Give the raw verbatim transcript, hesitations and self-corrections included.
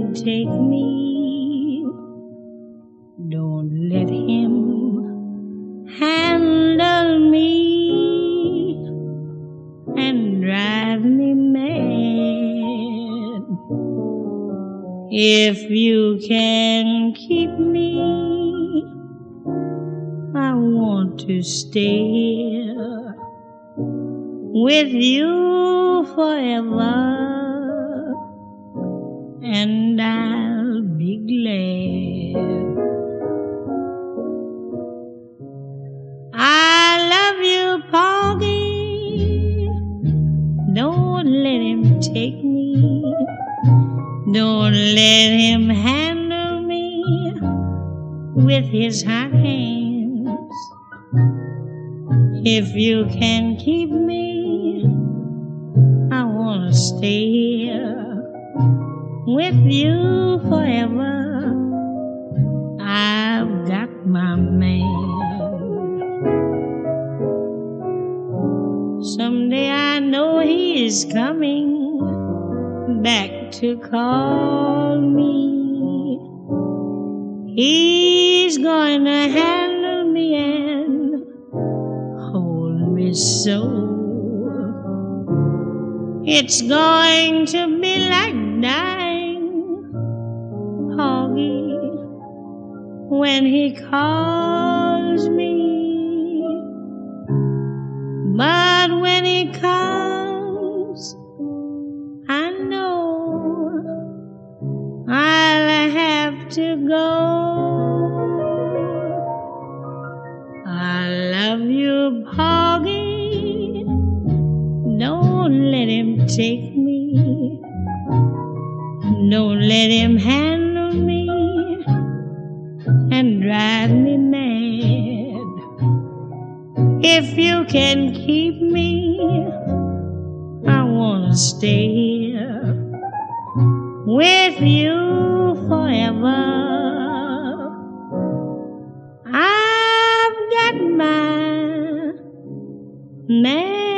him take me. Don't let him handle me and drive me mad. If you can keep me, I want to stay here with you forever, and I'll be glad. I love you, Porgy. Don't let him take me. Don't let him handle me with his hot hands. If you can keep me, I wanna stay here with you forever. I've got my man. Someday I know he is coming back to call me. He's going to handle me and hold me so. It's going to be like dying, Porgy, when he calls me. But when he comes, I know I'll have to go. I love you, Porgy. Don't let him take me. Don't let him handle me and drive me mad. If you can keep me, I wanna stay here with you forever. I've got my man.